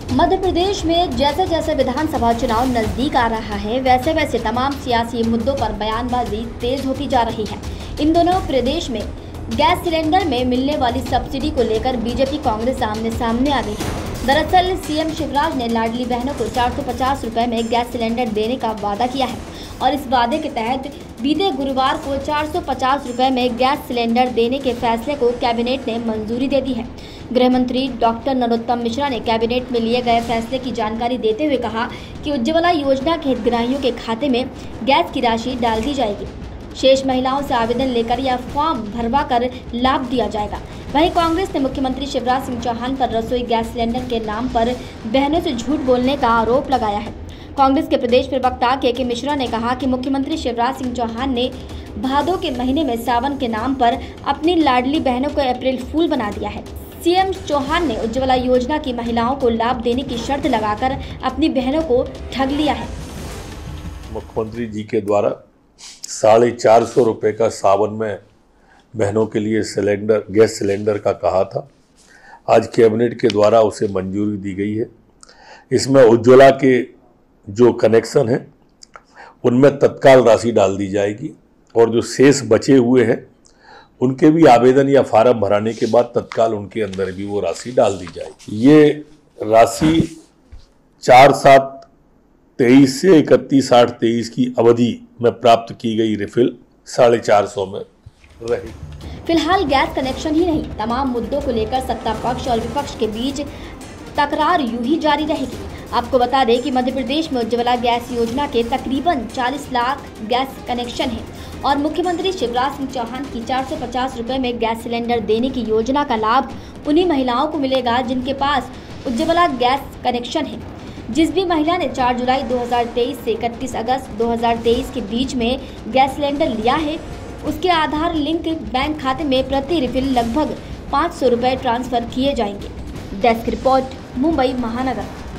मध्य प्रदेश में जैसे जैसे विधानसभा चुनाव नजदीक आ रहा है, वैसे वैसे तमाम सियासी मुद्दों पर बयानबाजी तेज होती जा रही है। इन दोनों प्रदेश में गैस सिलेंडर में मिलने वाली सब्सिडी को लेकर बीजेपी कांग्रेस आमने सामने आ गई है। दरअसल सीएम शिवराज ने लाडली बहनों को 450 रुपए में गैस सिलेंडर देने का वादा किया है और इस वादे के तहत बीते गुरुवार को 450 रुपए में गैस सिलेंडर देने के फैसले को कैबिनेट ने मंजूरी दे दी है। गृह मंत्री डॉक्टर नरोत्तम मिश्रा ने कैबिनेट में लिए गए फैसले की जानकारी देते हुए कहा कि उज्ज्वला योजना के हितग्राहियों के खाते में गैस की राशि डाल दी जाएगी। शेष महिलाओं से आवेदन लेकर या फॉर्म भरवा कर लाभ दिया जाएगा। वहीं कांग्रेस ने मुख्यमंत्री शिवराज सिंह चौहान पर रसोई गैस सिलेंडर के नाम पर बहनों से झूठ बोलने का आरोप लगाया है। कांग्रेस के प्रदेश प्रवक्ता के मिश्रा ने कहा कि मुख्यमंत्री शिवराज सिंह चौहान ने भादों के महीने में सावन के नाम पर अपनी लाडली बहनों को अप्रैल फूल बना दिया है। सीएम चौहान ने उज्ज्वला योजना की महिलाओं को लाभ देने की शर्त लगाकर अपनी बहनों को ठग लिया है। मुख्यमंत्री जी के द्वारा 450 रुपये का सावन में बहनों के लिए गैस सिलेंडर का कहा था। आज कैबिनेट के द्वारा उसे मंजूरी दी गई है। इसमें उज्ज्वला के जो कनेक्शन हैं उनमें तत्काल राशि डाल दी जाएगी और जो शेष बचे हुए हैं उनके भी आवेदन या फार्म भराने के बाद तत्काल उनके अंदर भी वो राशि डाल दी जाएगी। ये राशि 4/7/23 से 31/8/23 की अवधि में प्राप्त की गई रिफिल 450 में रही। फिलहाल गैस कनेक्शन ही नहीं, तमाम मुद्दों को लेकर सत्ता पक्ष और विपक्ष के बीच तकरार यूं ही जारी रहेगी। आपको बता दें कि मध्य प्रदेश में उज्ज्वला गैस योजना के तकरीबन 40 लाख गैस कनेक्शन हैं और मुख्यमंत्री शिवराज सिंह चौहान की 450 रुपए में गैस सिलेंडर देने की योजना का लाभ उन्हीं महिलाओं को मिलेगा जिनके पास उज्ज्वला गैस कनेक्शन है। जिस भी महिला ने 4 जुलाई 2023 से 31 अगस्त 2023 के बीच में गैस सिलेंडर लिया है, उसके आधार लिंक बैंक खाते में प्रति रिफिल लगभग 500 रुपए ट्रांसफर किए जाएंगे। डेस्क रिपोर्ट, मुंबई महानगर।